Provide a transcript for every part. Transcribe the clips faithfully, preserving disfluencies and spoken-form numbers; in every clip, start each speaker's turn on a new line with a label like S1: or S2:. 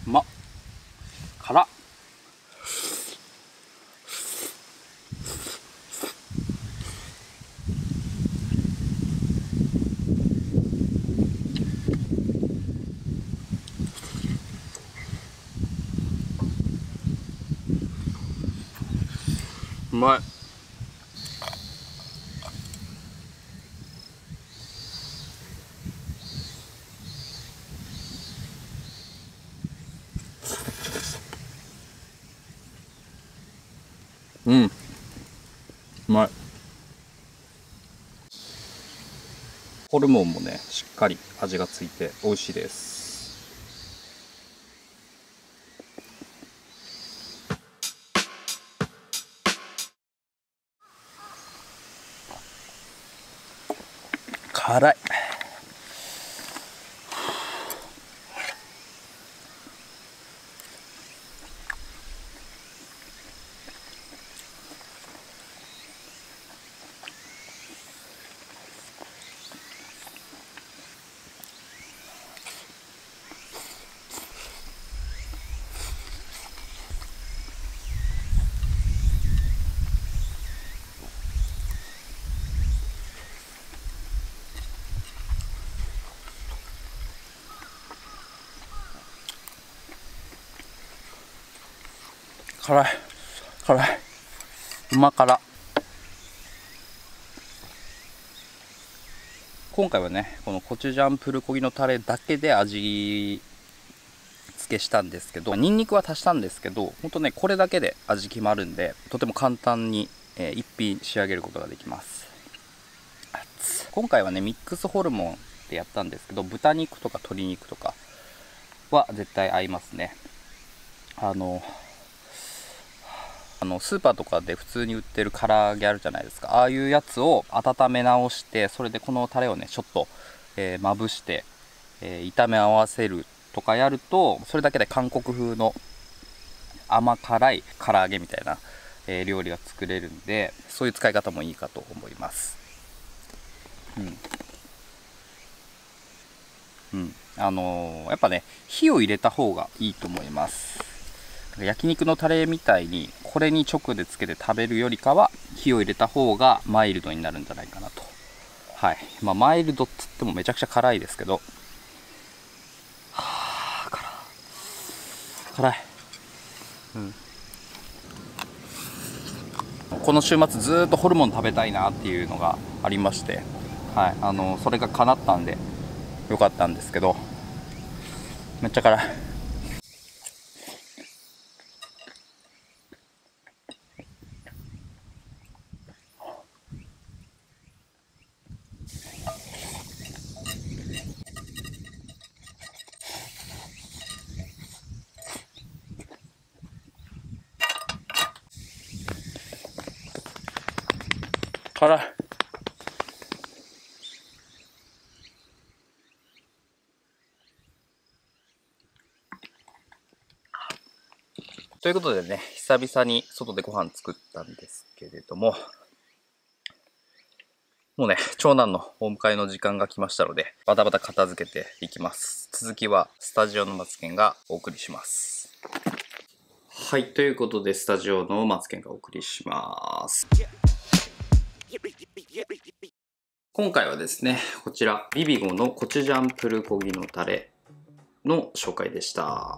S1: うまっ。辛っ。うまい。うん、うまい。ホルモンもねしっかり味がついて美味しいです。辛い。辛い辛い。うま辛。今回はねこのコチュジャンプルコギのタレだけで味付けしたんですけど、ニンニクは足したんですけど、ほんとねこれだけで味決まるんで、とても簡単に、えー、一品仕上げることができます。今回はねミックスホルモンでやったんですけど、豚肉とか鶏肉とかは絶対合いますね。あのあのスーパーとかで普通に売ってる唐揚げあるじゃないですか。ああいうやつを温め直して、それでこのタレをねちょっと、えー、まぶして、えー、炒め合わせるとかやると、それだけで韓国風の甘辛い唐揚げみたいな、えー、料理が作れるんで、そういう使い方もいいかと思います。うん、うん、あのー、やっぱね火を入れた方がいいと思います。焼肉のタレみたいにこれに直でつけて食べるよりかは、火を入れた方がマイルドになるんじゃないかなと。はい、まあマイルドっつってもめちゃくちゃ辛いですけど、はあ辛い、うん、この週末ずーっとホルモン食べたいなっていうのがありまして、はい、あのそれが叶ったんでよかったんですけど、めっちゃ辛い。辛い。ということでね、久々に外でご飯作ったんですけれども、もうね、長男のお迎えの時間が来ましたので、バタバタ片付けていきます。続きはスタジオのマツケンがお送りします。はい、ということでスタジオのマツケンがお送りします。今回はですね、こちらビビゴのコチュジャンプルコギのタレの紹介でした。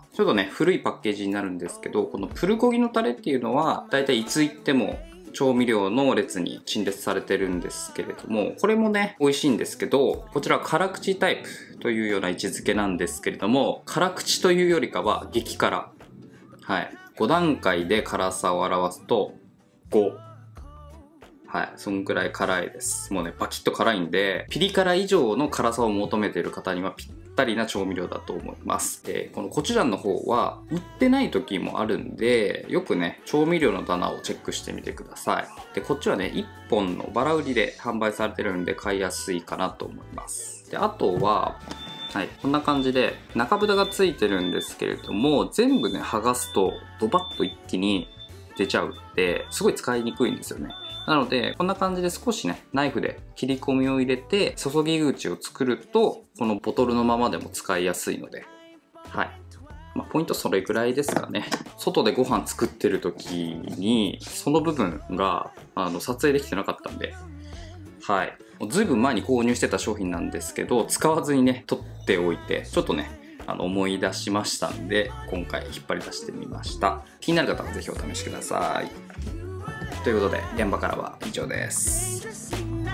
S1: ちょっとね古いパッケージになるんですけど、このプルコギのタレっていうのはだいたいいつ行っても調味料の列に陳列されてるんですけれども、これもね美味しいんですけど、こちらは辛口タイプというような位置づけなんですけれども、辛口というよりかは激辛。はい、ご段階で辛さを表すとご。はい、そんくらい辛いです。もうねバキッと辛いんで、ピリ辛以上の辛さを求めている方にはぴったりな調味料だと思います。でこのコチュジャンの方は売ってない時もあるんで、よくね調味料の棚をチェックしてみてください。でこっちはねいっぽんのバラ売りで販売されてるんで買いやすいかなと思います。であとははい、こんな感じで中蓋がついてるんですけれども、全部ね剥がすとドバッと一気に出ちゃうってすごい使いにくいんですよね。なのでこんな感じで少しねナイフで切り込みを入れて注ぎ口を作ると、このボトルのままでも使いやすいので、はい、 まあ、ポイントそれぐらいですかね。外でご飯作ってる時に、その部分が、あの、撮影できてなかったんで、はい。ずいぶん前に購入してた商品なんですけど、使わずにね、取っておいて、ちょっとね、あの思い出しましたんで、今回引っ張り出してみました。気になる方はぜひお試しください。ということで、現場からは以上です。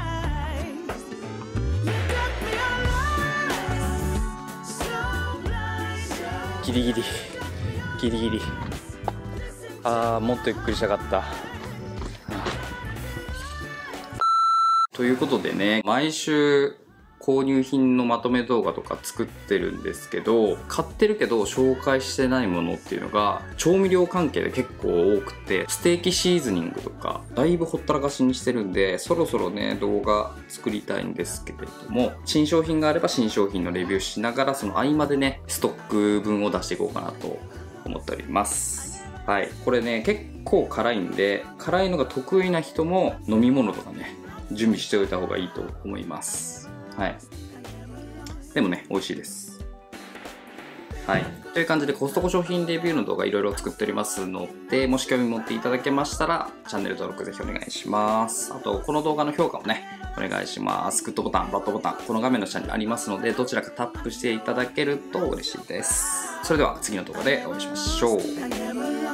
S1: ギリギリ、ギリギリ。あー、もっとゆっくりしたかった。ということでね、毎週購入品のまとめ動画とか作ってるんですけど、買ってるけど紹介してないものっていうのが調味料関係で結構多くて、ステーキシーズニングとかだいぶほったらかしにしてるんで、そろそろね動画作りたいんですけれども、新商品があれば新商品のレビューしながら、その合間でねストック分を出していこうかなと思っております。はい、これね結構辛いんで、辛いのが得意な人も飲み物とかね準備しておいた方がいいと思います。はい。でもね、美味しいです。はい。という感じでコストコ商品レビューの動画いろいろ作っておりますので、もし興味持っていただけましたら、チャンネル登録ぜひお願いします。あと、この動画の評価もね、お願いします。グッドボタン、バッドボタン、この画面の下にありますので、どちらかタップしていただけると嬉しいです。それでは次の動画でお会いしましょう。